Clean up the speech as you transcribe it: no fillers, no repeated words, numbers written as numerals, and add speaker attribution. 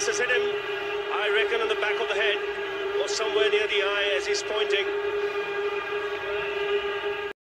Speaker 1: This has hit him, I reckon, on the back of the head, or somewhere near the eye as he's pointing.